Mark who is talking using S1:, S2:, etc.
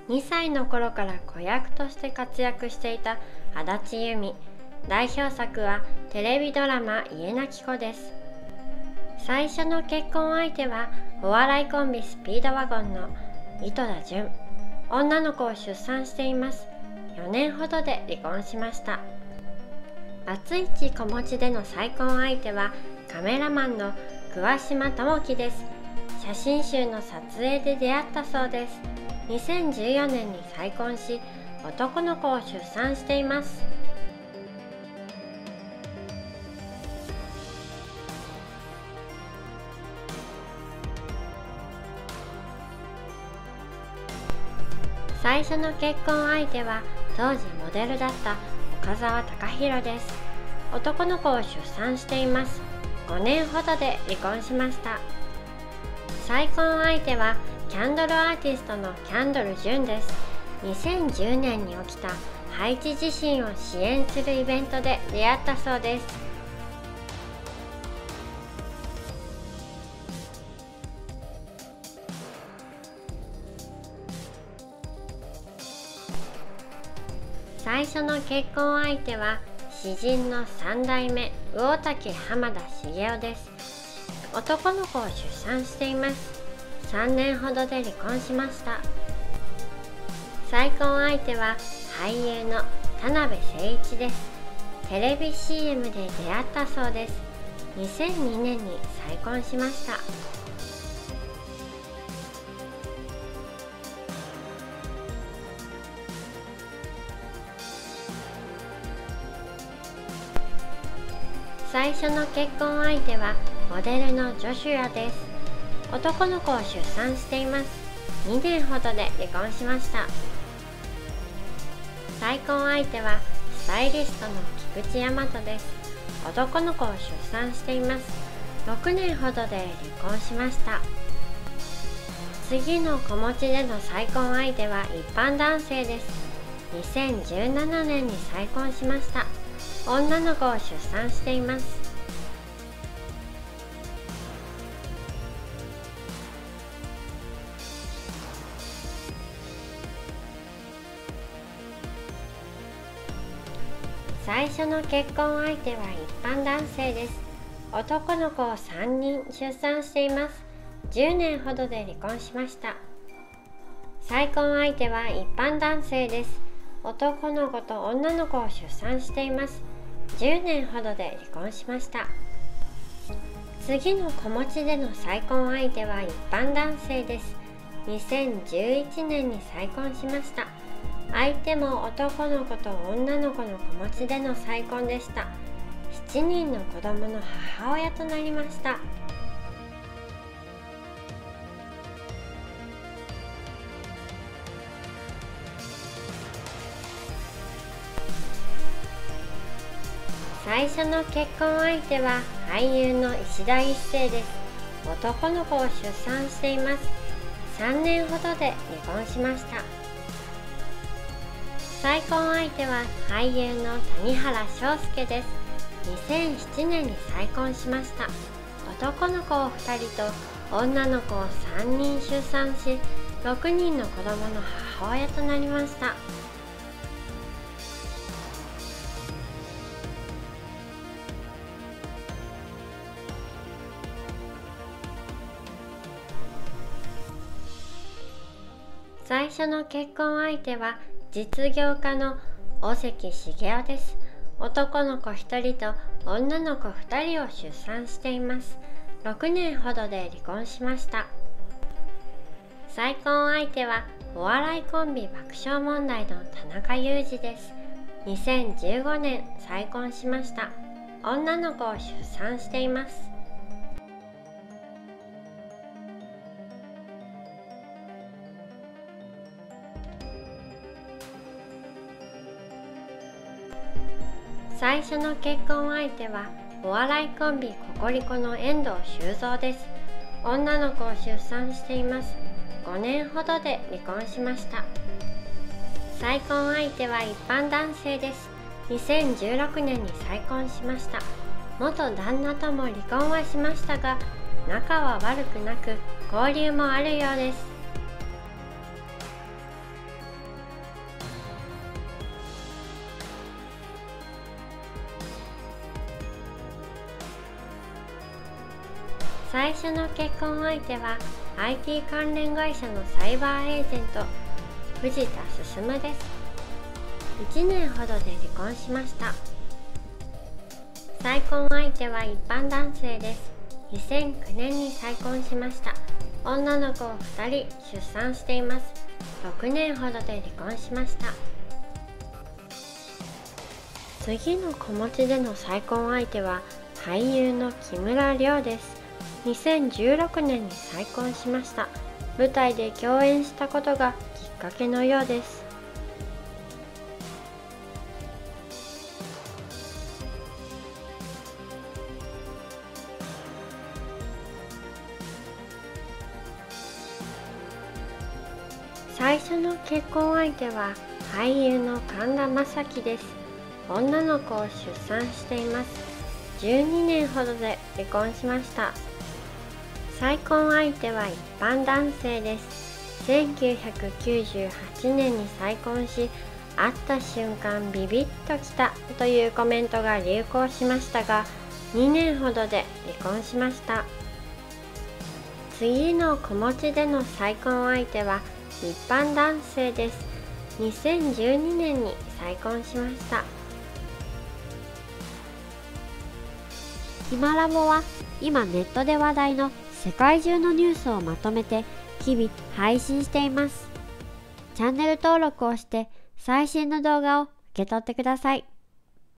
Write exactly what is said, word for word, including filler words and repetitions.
S1: にさいの頃から子役として活躍していた足立由美。代表作はテレビドラマ「家なき子」です。最初の結婚相手はお笑いコンビスピードワゴンの井戸田潤。女の子を出産しています。よねんほどで離婚しました。バツイチ子持ちでの再婚相手はカメラマンの桑島智樹です。写真集の撮影で出会ったそうです。にせんじゅうよねんに再婚し、男の子を出産しています。最初の結婚相手は当時モデルだった岡澤隆弘です。男の子を出産しています。ごねんほどで離婚しました。再婚相手はキャンドルアーティストのキャンドル・ジュンです。にせんじゅうねんに起きたハイチ地震を支援するイベントで出会ったそうです。最初の結婚相手は詩人のさんだいめ魚竹浜田茂雄です。男の子を出産しています。さんねんほどで離婚しました。再婚相手は俳優の田辺誠一です。テレビ シーエム で出会ったそうです。にせんにねんに再婚しました。最初の結婚相手はモデルのジョシュアです。男の子を出産しています。にねんほどで離婚しました。再婚相手はスタイリストの菊池大和です。男の子を出産しています。ろくねんほどで離婚しました。次の子持ちでの再婚相手は一般男性です。にせんじゅうななねんに再婚しました。女の子を出産しています。最初の結婚相手は一般男性です。男の子をさんにん出産しています。じゅうねんほどで離婚しました。再婚相手は一般男性です。男の子と女の子を出産しています。じゅうねんほどで離婚しました。次の子持ちでの再婚相手は一般男性です。にせんじゅういちねんに再婚しました。相手も男の子と女の子の子持ちでの再婚でした。しちにんの子供の母親となりました。最初の結婚相手は俳優の石田一生です。男の子を出産しています。さんねんほどで離婚しました。再婚相手は俳優の谷原章介です。にせんななねんに再婚しました。男の子をふたりと女の子をさんにん出産し、ろくにんの子供の母親となりました。最初の結婚相手は実業家の尾関茂雄です。男の子ひとりと女の子ふたりを出産しています。ろくねんほどで離婚しました。再婚相手はお笑いコンビ爆笑問題の田中裕二です。にせんじゅうごねん再婚しました。女の子を出産しています。最初の結婚相手はお笑いコンビココリコの遠藤周造です。女の子を出産しています。ごねんほどで離婚しました。再婚相手は一般男性です。にせんじゅうろくねんに再婚しました。元旦那とも離婚はしましたが、仲は悪くなく交流もあるようです。 最初の結婚相手は アイティー 関連会社のサイバーエージェント藤田進です。いちねんほどで離婚しました。再婚相手は一般男性です。にせんきゅうねんに再婚しました。女の子をふたり出産しています。ろくねんほどで離婚しました。次の子持ちでの再婚相手は俳優の木村了です。にせんじゅうろくねんに再婚しました。舞台で共演したことがきっかけのようです。最初の結婚相手は俳優の神田正輝です。女の子を出産しています。じゅうにねんほどで離婚しました。再婚相手は一般男性です。せんきゅうひゃくきゅうじゅうはちねんに再婚し、会った瞬間ビビッときたというコメントが流行しましたが、にねんほどで離婚しました。次の子持ちでの再婚相手は一般男性です。にせんじゅうにねんに再婚しました。
S2: ひまラボは今ネットで話題の世界中のニュースをまとめて日々配信しています。チャンネル登録をして最新の動画を受け取ってください。